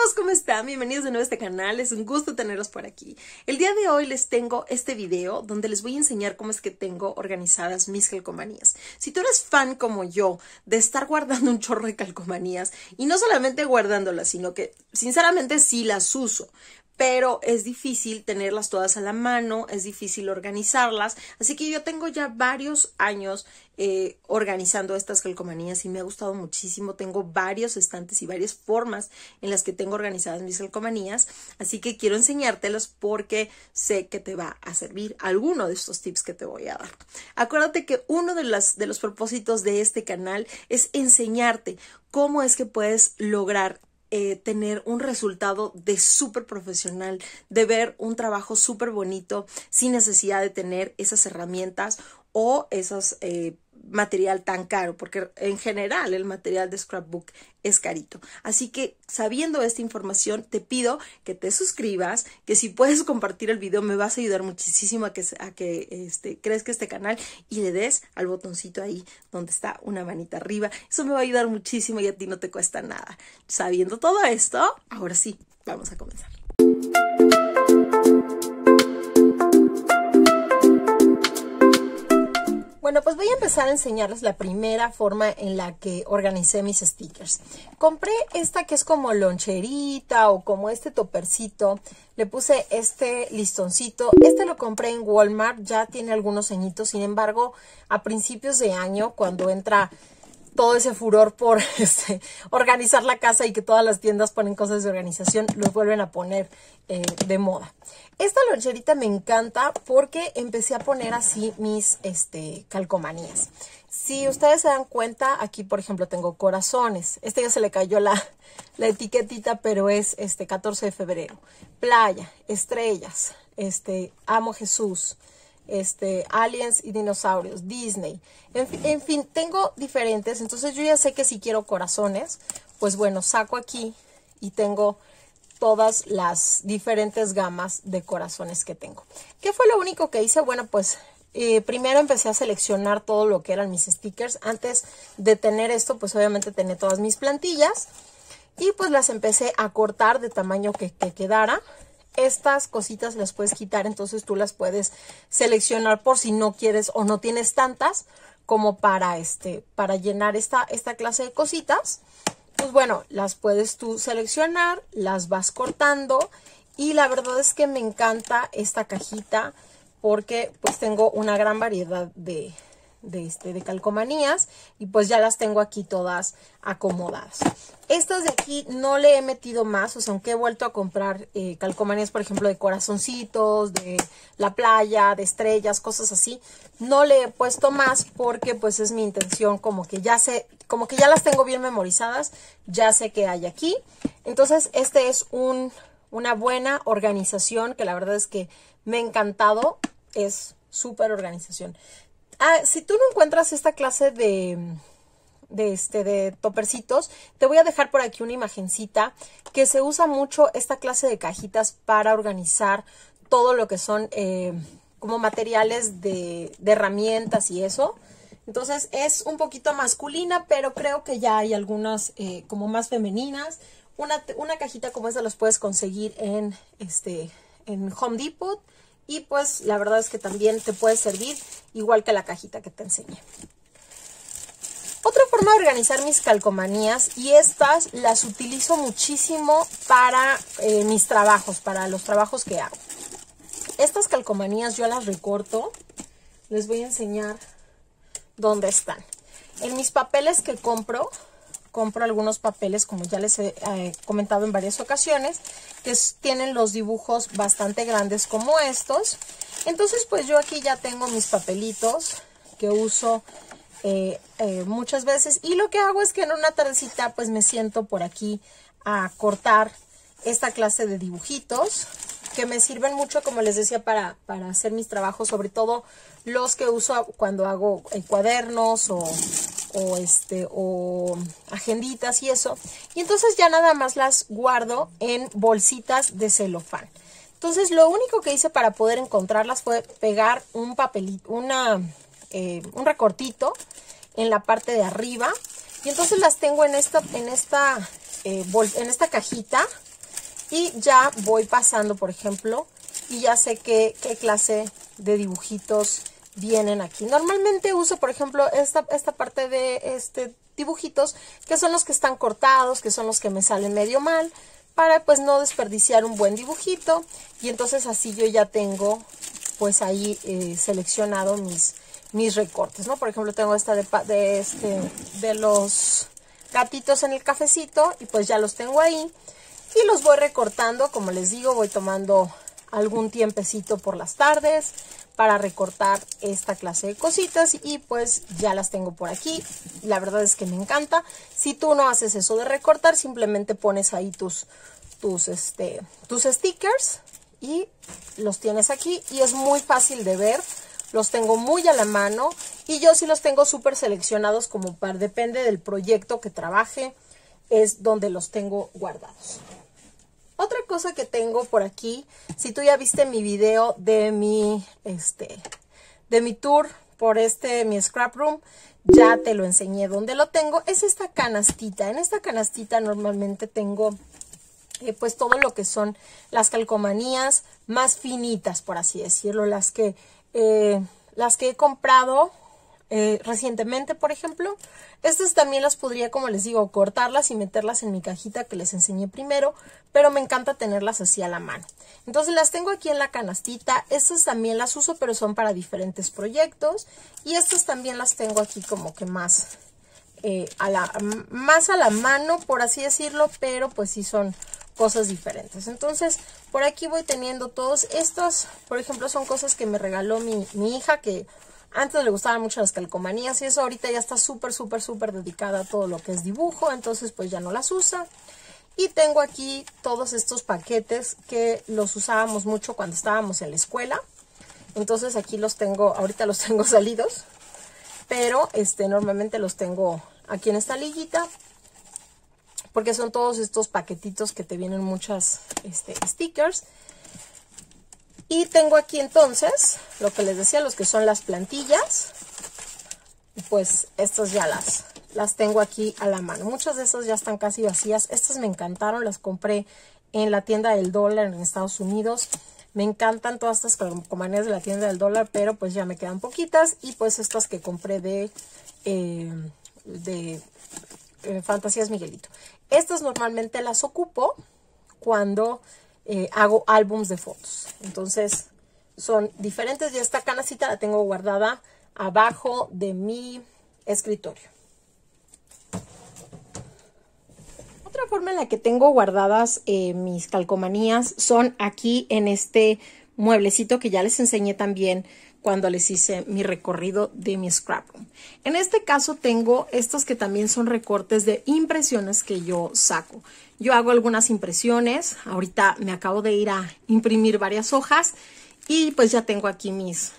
todos, ¿cómo están? Bienvenidos de nuevo a este canal, es un gusto tenerlos por aquí. El día de hoy les tengo este video donde les voy a enseñar cómo es que tengo organizadas mis calcomanías. Si tú eres fan como yo de estar guardando un chorro de calcomanías, y no solamente guardándolas, sino que sinceramente sí las uso, pero es difícil tenerlas todas a la mano, es difícil organizarlas, así que yo tengo ya varios años organizando estas calcomanías y me ha gustado muchísimo. Tengo varios estantes y varias formas en las que tengo organizadas mis calcomanías, así que quiero enseñártelos porque sé que te va a servir alguno de estos tips que te voy a dar. Acuérdate que uno de los propósitos de este canal es enseñarte cómo es que puedes lograr tener un resultado de súper profesional, de ver un trabajo súper bonito sin necesidad de tener esas herramientas o esos material tan caro, porque en general el material de scrapbook es carito. Así que sabiendo esta información te pido que te suscribas, que si puedes compartir el video me vas a ayudar muchísimo a que crezca este canal y le des al botoncito ahí donde está una manita arriba. Eso me va a ayudar muchísimo y a ti no te cuesta nada. Sabiendo todo esto, ahora sí, vamos a comenzar. Bueno, pues voy a empezar a enseñarles la primera forma en la que organicé mis stickers. Compré esta que es como loncherita o como este topercito. Le puse este listoncito. Este lo compré en Walmart, ya tiene algunos añitos. Sin embargo, a principios de año, cuando entra todo ese furor por organizar la casa y que todas las tiendas ponen cosas de organización, los vuelven a poner de moda. Esta loncherita me encanta porque empecé a poner así mis calcomanías. Si ustedes se dan cuenta, aquí por ejemplo tengo corazones. Ya se le cayó la etiquetita, pero es 14 de febrero. Playa, estrellas, amo Jesús. Aliens y dinosaurios, Disney, en fin, tengo diferentes. Entonces yo ya sé que si quiero corazones, pues bueno, saco aquí y tengo todas las diferentes gamas de corazones que tengo. ¿Qué fue lo único que hice? Bueno, pues primero empecé a seleccionar todo lo que eran mis stickers. Antes de tener esto, pues obviamente tenía todas mis plantillas y pues las empecé a cortar de tamaño que quedara. Estas cositas las puedes quitar, entonces tú las puedes seleccionar por si no quieres o no tienes tantas como para llenar esta clase de cositas. Pues bueno, las puedes tú seleccionar, las vas cortando y la verdad es que me encanta esta cajita porque pues tengo una gran variedad de calcomanías y pues ya las tengo aquí todas acomodadas. Estas de aquí no le he metido más, o sea, aunque he vuelto a comprar calcomanías, por ejemplo, de corazoncitos, de la playa, de estrellas, cosas así, no le he puesto más porque pues es mi intención, como que ya las tengo bien memorizadas, ya sé que hay aquí. Entonces es una buena organización que la verdad es que me ha encantado, es súper organización. Si tú no encuentras esta clase de topercitos, te voy a dejar por aquí una imagencita que se usa mucho esta clase de cajitas para organizar todo lo que son como materiales de herramientas y eso. Entonces es un poquito masculina, pero creo que ya hay algunas como más femeninas. Una cajita como esta las puedes conseguir en Home Depot. Y pues la verdad es que también te puede servir igual que la cajita que te enseñé. Otra forma de organizar mis calcomanías, y estas las utilizo muchísimo para mis trabajos, para los trabajos que hago. Estas calcomanías yo las recorto. Les voy a enseñar dónde están. En mis papeles que compro algunos papeles, como ya les he comentado en varias ocasiones, que tienen los dibujos bastante grandes como estos. Entonces pues yo aquí ya tengo mis papelitos que uso muchas veces, y lo que hago es que en una tardecita pues me siento por aquí a cortar esta clase de dibujitos que me sirven mucho, como les decía, para hacer mis trabajos, sobre todo los que uso cuando hago cuadernos o agenditas y eso. Y entonces ya nada más las guardo en bolsitas de celofán. Entonces lo único que hice para poder encontrarlas fue pegar un papelito, un recortito en la parte de arriba. Y entonces las tengo en esta cajita y ya voy pasando, por ejemplo, y ya sé qué clase de dibujitos vienen aquí. Normalmente uso, por ejemplo, esta parte de dibujitos, que son los que están cortados, que son los que me salen medio mal, para pues no desperdiciar un buen dibujito. Y entonces así yo ya tengo pues ahí seleccionado mis recortes, ¿no? Por ejemplo, tengo esta de los gatitos en el cafecito, y pues ya los tengo ahí. Y los voy recortando, como les digo, voy tomando algún tiempecito por las tardes para recortar esta clase de cositas, y pues ya las tengo por aquí. La verdad es que me encanta. Si tú no haces eso de recortar, simplemente pones ahí tus stickers y los tienes aquí, y es muy fácil de ver. Los tengo muy a la mano, y yo sí los tengo súper seleccionados, como depende del proyecto que trabaje, es donde los tengo guardados. Otra cosa que tengo por aquí, si tú ya viste mi video de mi tour por mi scrap room, ya te lo enseñé donde lo tengo, es esta canastita. En esta canastita normalmente tengo pues todo lo que son las calcomanías más finitas, por así decirlo, las que he comprado recientemente, por ejemplo. Estas también las podría, como les digo, cortarlas y meterlas en mi cajita que les enseñé primero, pero me encanta tenerlas así a la mano. Entonces las tengo aquí en la canastita. Estas también las uso, pero son para diferentes proyectos, y estas también las tengo aquí como que más a la mano, por así decirlo, pero pues sí son cosas diferentes. Entonces por aquí voy teniendo todos estos. Por ejemplo, son cosas que me regaló mi hija, que antes le gustaban mucho las calcomanías, y eso ahorita ya está súper dedicada a todo lo que es dibujo, entonces pues ya no las usa. Y tengo aquí todos estos paquetes que los usábamos mucho cuando estábamos en la escuela. Entonces aquí los tengo, ahorita los tengo salidos, pero normalmente los tengo aquí en esta liguita, porque son todos estos paquetitos que te vienen muchas stickers. Y tengo aquí entonces, lo que les decía, los que son las plantillas. Y pues estas ya las tengo aquí a la mano. Muchas de esas ya están casi vacías. Estas me encantaron, las compré en la tienda del dólar en Estados Unidos. Me encantan todas estas calcomanías de la tienda del dólar, pero pues ya me quedan poquitas. Y pues estas que compré de Fantasías Miguelito. Estas normalmente las ocupo cuando hago álbums de fotos. Entonces son diferentes, y esta canacita la tengo guardada abajo de mi escritorio. Otra forma en la que tengo guardadas mis calcomanías son aquí en este mueblecito que ya les enseñé también cuando les hice mi recorrido de mi scrap room. En este caso tengo estos que también son recortes de impresiones que yo saco. Yo hago algunas impresiones. Ahorita me acabo de ir a imprimir varias hojas, y pues ya tengo aquí mis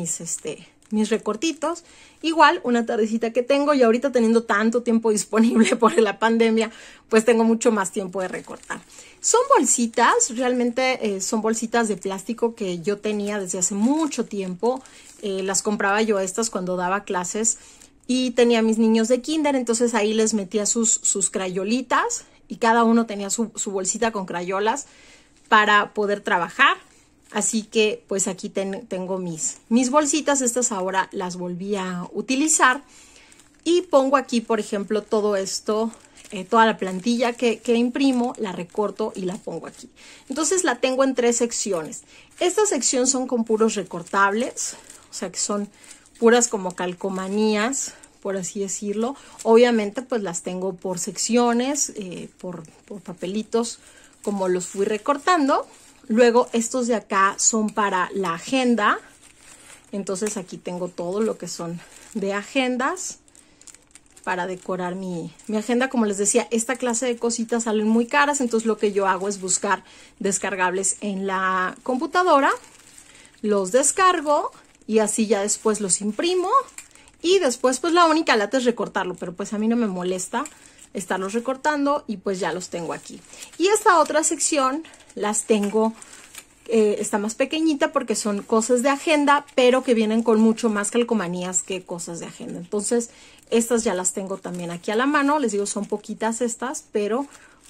recortitos. Igual una tardecita que tengo, y ahorita teniendo tanto tiempo disponible por la pandemia, pues tengo mucho más tiempo de recortar. Son bolsitas, realmente son bolsitas de plástico que yo tenía desde hace mucho tiempo. Las compraba yo estas cuando daba clases y tenía a mis niños de kinder, entonces ahí les metía sus crayolitas, y cada uno tenía su bolsita con crayolas para poder trabajar. Así que pues aquí tengo mis bolsitas. Estas ahora las volví a utilizar, y pongo aquí, por ejemplo, todo esto, toda la plantilla que imprimo, la recorto y la pongo aquí. Entonces la tengo en 3 secciones. Esta sección son con puros recortables, o sea que son puras como calcomanías, por así decirlo. Obviamente pues las tengo por secciones, por papelitos, como los fui recortando. Luego estos de acá son para la agenda. Entonces aquí tengo todo lo que son de agendas para decorar mi agenda. Como les decía, esta clase de cositas salen muy caras, entonces lo que yo hago es buscar descargables en la computadora. Los descargo y así ya después los imprimo, y después pues la única lata es recortarlo, pero pues a mí no me molesta estarlos recortando, y pues ya los tengo aquí. Y esta otra sección las tengo, está más pequeñita porque son cosas de agenda, pero que vienen con mucho más calcomanías que cosas de agenda. Entonces estas ya las tengo también aquí a la mano. Les digo, son poquitas estas, pero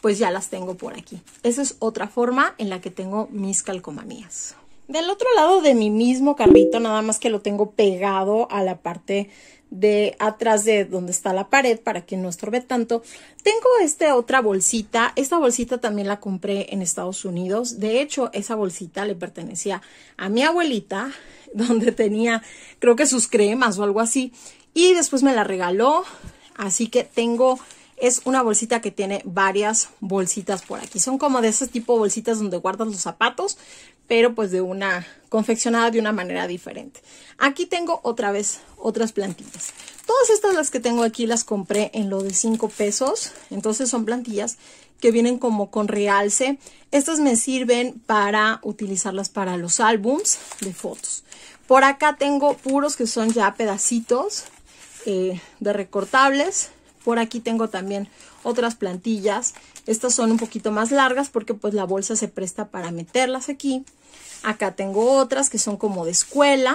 pues ya las tengo por aquí. Esa es otra forma en la que tengo mis calcomanías. Del otro lado de mi mismo carrito, nada más que lo tengo pegado a la parte de atrás de donde está la pared para que no estorbe tanto, tengo otra bolsita. Esta bolsita también la compré en Estados Unidos. De hecho, esa bolsita le pertenecía a mi abuelita, donde tenía, creo que sus cremas o algo así, y después me la regaló. Así que es una bolsita que tiene varias bolsitas por aquí. Son como de ese tipo de bolsitas donde guardas los zapatos, pero pues confeccionada de una manera diferente. Aquí tengo otra vez otras plantillas. Todas estas las que tengo aquí las compré en lo de 5 pesos. Entonces son plantillas que vienen como con realce. Estas me sirven para utilizarlas para los álbums de fotos. Por acá tengo puros que son ya pedacitos de recortables. Por aquí tengo también otras plantillas. Estas son un poquito más largas porque pues la bolsa se presta para meterlas aquí. Acá tengo otras que son como de escuela.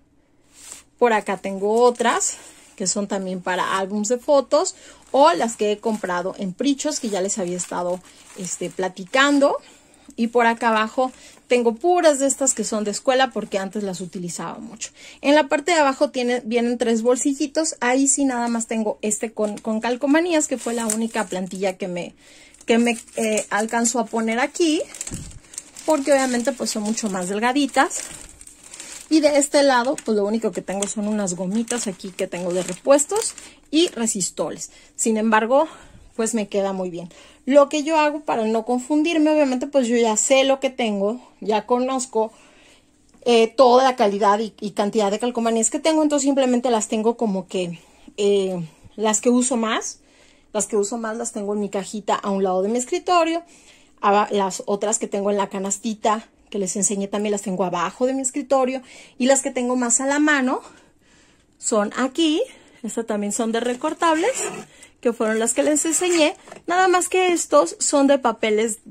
Por acá tengo otras que son también para álbums de fotos o las que he comprado en Prichos, que ya les había estado platicando. Y por acá abajo tengo puras de estas que son de escuela porque antes las utilizaba mucho. En la parte de abajo vienen 3 bolsillitos. Ahí sí nada más tengo con calcomanías, que fue la única plantilla que me alcanzó a poner aquí. Porque obviamente pues son mucho más delgaditas. Y de este lado pues lo único que tengo son unas gomitas aquí que tengo de repuestos y resistoles. Sin embargo pues me queda muy bien. Lo que yo hago para no confundirme, obviamente pues yo ya sé lo que tengo, ya conozco toda la calidad y cantidad de calcomanías que tengo. Entonces simplemente las tengo como que las que uso más. Las que uso más las tengo en mi cajita a un lado de mi escritorio. Las otras que tengo en la canastita que les enseñé también las tengo abajo de mi escritorio. Y las que tengo más a la mano son aquí. Estas también son de recortables, que fueron las que les enseñé. Nada más que estos son de papeles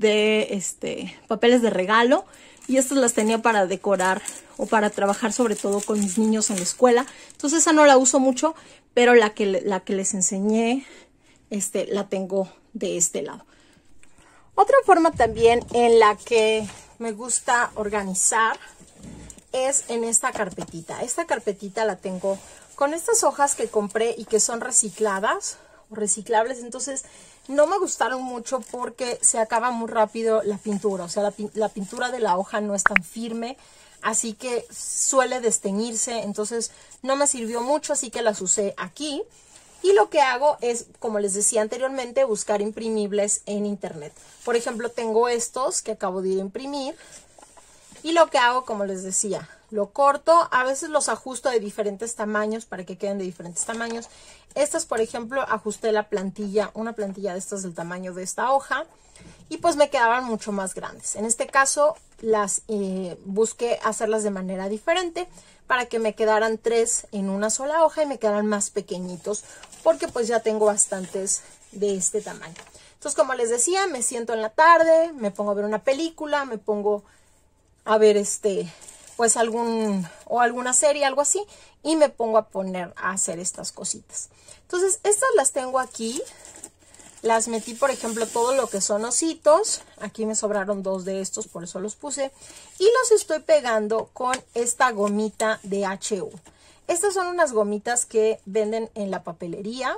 de regalo. Y estas las tenía para decorar o para trabajar sobre todo con mis niños en la escuela. Entonces esa no la uso mucho, pero la que les enseñé la tengo de este lado. Otra forma también en la que me gusta organizar es en esta carpetita. Esta carpetita la tengo con estas hojas que compré y que son recicladas o reciclables. Entonces no me gustaron mucho porque se acaba muy rápido la pintura. O sea, la pintura de la hoja no es tan firme, así que suele desteñirse. Entonces no me sirvió mucho, así que las usé aquí. Y lo que hago es, como les decía anteriormente, buscar imprimibles en internet. Por ejemplo, tengo estos que acabo de ir a imprimir. Y lo que hago, como les decía, lo corto. A veces los ajusto de diferentes tamaños para que queden de diferentes tamaños. Estas, por ejemplo, ajusté la plantilla, una plantilla de estas del tamaño de esta hoja. Y pues me quedaban mucho más grandes. En este caso, las busqué hacerlas de manera diferente para que me quedaran 3 en una sola hoja y me quedaran más pequeñitos, porque pues ya tengo bastantes de este tamaño. Entonces, como les decía, me siento en la tarde, me pongo a ver una película, me pongo a ver pues alguna serie, algo así, y me pongo a hacer estas cositas. Entonces, estas las tengo aquí. Las metí, por ejemplo, todo lo que son ositos. Aquí me sobraron 2 de estos, por eso los puse. Y los estoy pegando con esta gomita de HU. Estas son unas gomitas que venden en la papelería.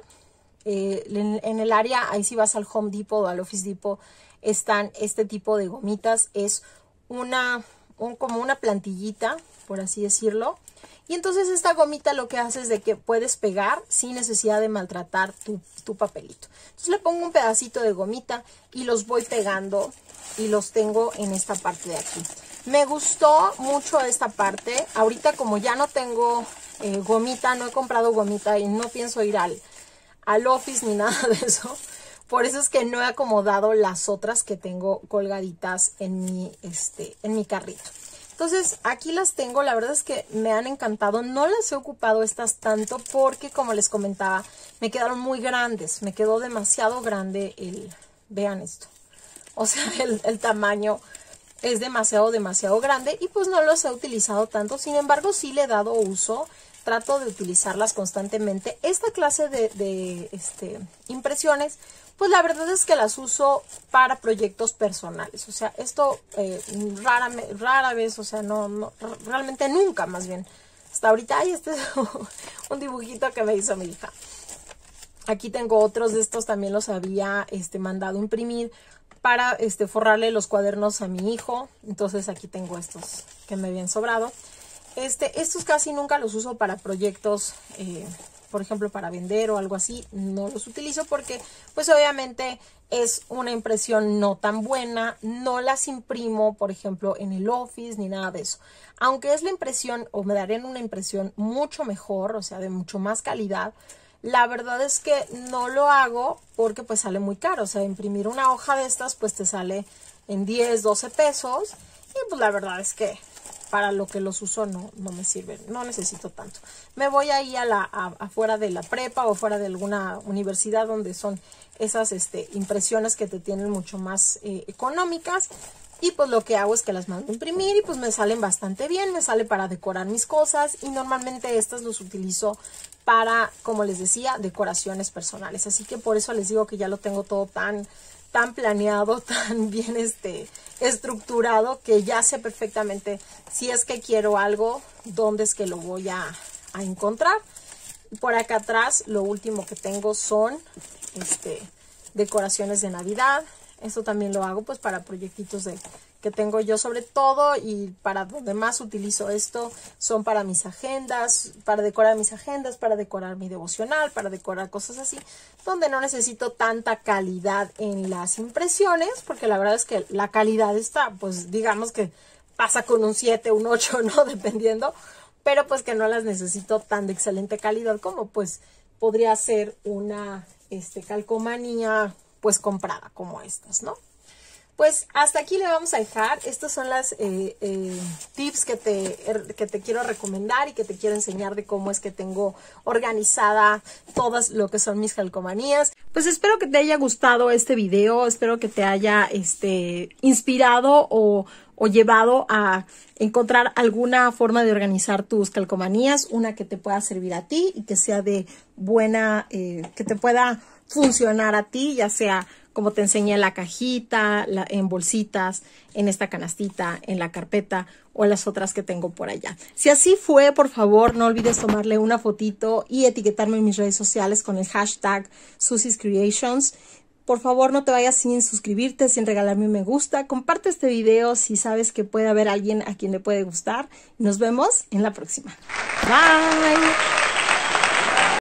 En el área, ahí si vas al Home Depot o al Office Depot, están este tipo de gomitas. Es como una plantillita, por así decirlo. Y entonces esta gomita lo que hace es de que puedes pegar sin necesidad de maltratar tu papelito. Entonces le pongo un pedacito de gomita y los voy pegando y los tengo en esta parte de aquí. Me gustó mucho esta parte. Ahorita como ya no tengo gomita, no he comprado gomita y no pienso ir al office ni nada de eso. Por eso es que no he acomodado las otras que tengo colgaditas en mi carrito. Entonces, aquí las tengo. La verdad es que me han encantado. No las he ocupado estas tanto porque, como les comentaba, me quedaron muy grandes. Me quedó demasiado grande vean esto. O sea, el tamaño es demasiado grande y pues no los he utilizado tanto. Sin embargo, sí le he dado uso. Trato de utilizarlas constantemente. Esta clase de impresiones pues la verdad es que las uso para proyectos personales. O sea, esto rara vez, o sea, no, realmente nunca, más bien. Hasta ahorita, ay, este es un dibujito que me hizo mi hija. Aquí tengo otros de estos, también los había mandado imprimir para forrarle los cuadernos a mi hijo. Entonces aquí tengo estos que me habían sobrado. Estos casi nunca los uso para proyectos, por ejemplo, para vender o algo así. No los utilizo porque, pues obviamente es una impresión no tan buena. No las imprimo, por ejemplo, en el Office ni nada de eso. Aunque es la impresión, o me darían una impresión mucho mejor, o sea, de mucho más calidad, la verdad es que no lo hago porque pues sale muy caro. O sea, imprimir una hoja de estas pues te sale en 10, 12 pesos. Y pues la verdad es que para lo que los uso no me sirven, no necesito tanto. Me voy ahí afuera de la prepa o fuera de alguna universidad donde son esas impresiones que te tienen mucho más económicas. Y pues lo que hago es que las mando a imprimir y pues me salen bastante bien, me sale para decorar mis cosas y normalmente estas los utilizo para, como les decía, decoraciones personales. Así que por eso les digo que ya lo tengo todo tan planeado, tan bien estructurado, que ya sé perfectamente si es que quiero algo, dónde es que lo voy a encontrar. Por acá atrás lo último que tengo son decoraciones de Navidad. Esto también lo hago pues para proyectitos que tengo yo sobre todo, y para donde más utilizo esto son para mis agendas, para decorar mis agendas, para decorar mi devocional, para decorar cosas así, donde no necesito tanta calidad en las impresiones, porque la verdad es que la calidad está, pues digamos que pasa con un 7, un 8, ¿no? Dependiendo, pero pues que no las necesito tan de excelente calidad como pues podría ser una calcomanía pues comprada como estas, ¿no? Pues hasta aquí le vamos a dejar. Estos son las tips que te quiero recomendar y que te quiero enseñar de cómo es que tengo organizada todas lo que son mis calcomanías. Pues espero que te haya gustado este video, espero que te haya inspirado o llevado a encontrar alguna forma de organizar tus calcomanías, una que te pueda servir a ti y que sea de buena, que te pueda funcionar a ti, ya sea como te enseñé en la cajita, en bolsitas, en esta canastita, en la carpeta o las otras que tengo por allá. Si así fue, por favor, no olvides tomarle una fotito y etiquetarme en mis redes sociales con el hashtag Suzy's Creations. Por favor, no te vayas sin suscribirte, sin regalarme un me gusta. Comparte este video si sabes que puede haber alguien a quien le puede gustar. Nos vemos en la próxima. Bye.